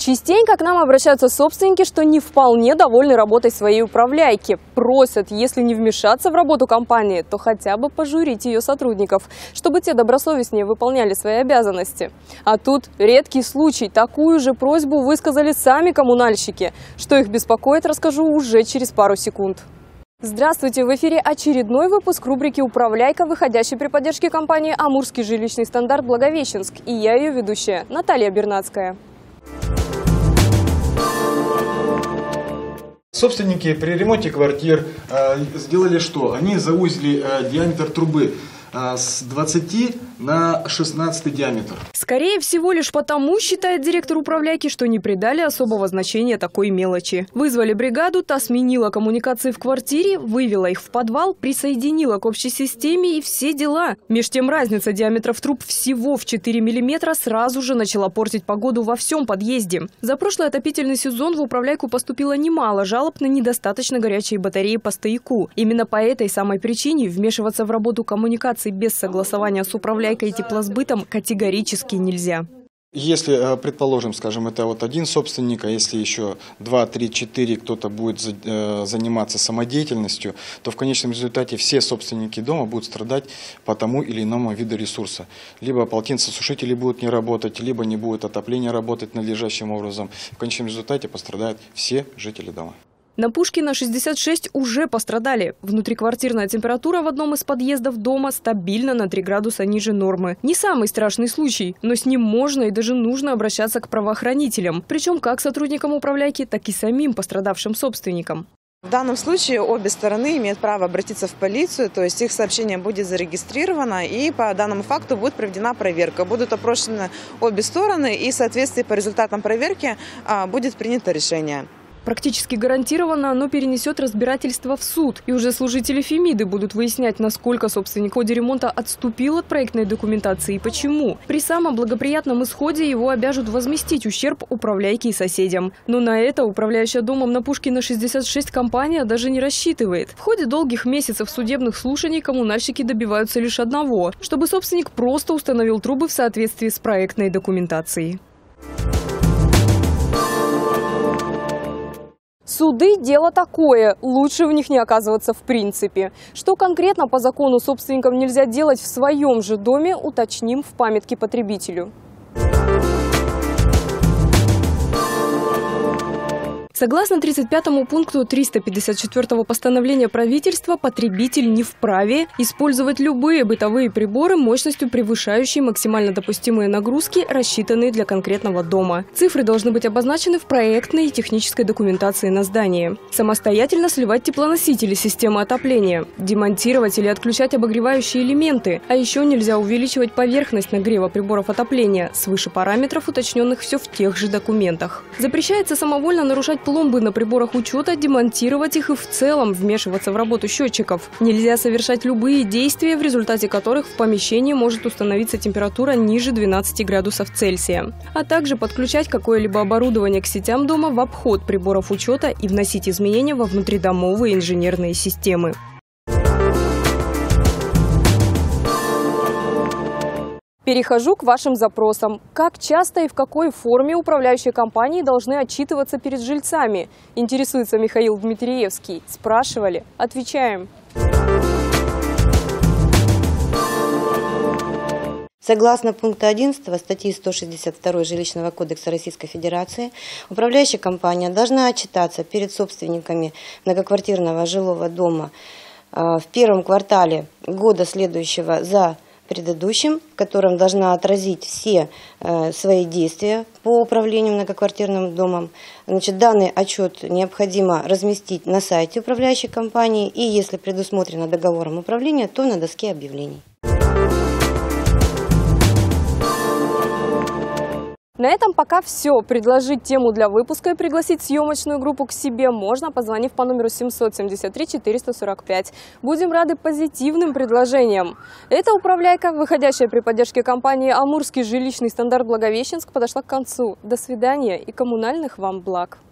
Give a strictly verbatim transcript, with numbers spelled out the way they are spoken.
Частенько к нам обращаются собственники, что не вполне довольны работой своей управляйки. Просят, если не вмешаться в работу компании, то хотя бы пожурить ее сотрудников, чтобы те добросовестнее выполняли свои обязанности. А тут редкий случай. Такую же просьбу высказали сами коммунальщики. Что их беспокоит, расскажу уже через пару секунд. Здравствуйте! В эфире очередной выпуск рубрики «Управляйка», выходящей при поддержке компании «Амурский жилищный стандарт Благовещенск». И я ее ведущая, Наталья Бернацкая. Собственники при ремонте квартир э, сделали что? Они заузили э, диаметр трубы э, с двадцати на шестнадцатый диаметр. Скорее всего, лишь потому, считает директор управляйки, что не придали особого значения такой мелочи. Вызвали бригаду, та сменила коммуникации в квартире, вывела их в подвал, присоединила к общей системе и все дела. Меж тем разница диаметров труб всего в четыре миллиметра сразу же начала портить погоду во всем подъезде. За прошлый отопительный сезон в управляйку поступило немало жалоб на недостаточно горячие батареи по стояку. Именно по этой самой причине вмешиваться в работу коммуникаций без согласования с управляйкой и теплосбытом категорически нельзя. Если, предположим, скажем, это вот один собственник, а если еще два, три, четыре кто-то будет заниматься самодеятельностью, то в конечном результате все собственники дома будут страдать по тому или иному виду ресурса. Либо полотенцесушители будут не работать, либо не будет отопления работать надлежащим образом. В конечном результате пострадают все жители дома. На Пушкина шестьдесят шесть уже пострадали. Внутриквартирная температура в одном из подъездов дома стабильно на три градуса ниже нормы. Не самый страшный случай, но с ним можно и даже нужно обращаться к правоохранителям. Причем как сотрудникам управляйки, так и самим пострадавшим собственникам. В данном случае обе стороны имеют право обратиться в полицию, то есть их сообщение будет зарегистрировано и по данному факту будет проведена проверка. Будут опрошены обе стороны и в соответствии по результатам проверки будет принято решение. Практически гарантированно оно перенесет разбирательство в суд. И уже служители Фемиды будут выяснять, насколько собственник в ходе ремонта отступил от проектной документации и почему. При самом благоприятном исходе его обяжут возместить ущерб управляйке и соседям. Но на это управляющая домом на Пушкина шестьдесят шесть компания даже не рассчитывает. В ходе долгих месяцев судебных слушаний коммунальщики добиваются лишь одного – чтобы собственник просто установил трубы в соответствии с проектной документацией. Суды – дело такое, лучше в них не оказываться в принципе. Что конкретно по закону собственникам нельзя делать в своем же доме, уточним в памятке потребителю. Согласно тридцать пятому пункту триста пятьдесят четвёртого постановления правительства, потребитель не вправе использовать любые бытовые приборы мощностью, превышающей максимально допустимые нагрузки, рассчитанные для конкретного дома. Цифры должны быть обозначены в проектной и технической документации на здании. Самостоятельно сливать теплоносители системы отопления, демонтировать или отключать обогревающие элементы. А еще нельзя увеличивать поверхность нагрева приборов отопления свыше параметров, уточненных все в тех же документах. Запрещается самовольно нарушать пломбы на приборах учета, демонтировать их и в целом вмешиваться в работу счетчиков. Нельзя совершать любые действия, в результате которых в помещении может установиться температура ниже двенадцати градусов Цельсия. А также подключать какое-либо оборудование к сетям дома в обход приборов учета и вносить изменения во внутридомовые инженерные системы. Перехожу к вашим запросам. Как часто и в какой форме управляющие компании должны отчитываться перед жильцами? Интересуется Михаил Дмитриевский. Спрашивали? Отвечаем. Согласно пункту одиннадцатого статьи сто шестьдесят два Жилищного кодекса Российской Федерации, управляющая компания должна отчитаться перед собственниками многоквартирного жилого дома в первом квартале года следующего за предыдущим, в котором должна отразить все э, свои действия по управлению многоквартирным домом. Значит, данный отчет необходимо разместить на сайте управляющей компании и, если предусмотрено договором управления, то на доске объявлений. На этом пока все. Предложить тему для выпуска и пригласить съемочную группу к себе можно, позвонив по номеру семьсот семьдесят три четыреста сорок пять. Будем рады позитивным предложениям. Эта управляйка, выходящая при поддержке компании «Амурский жилищный стандарт Благовещенск», подошла к концу. До свидания и коммунальных вам благ.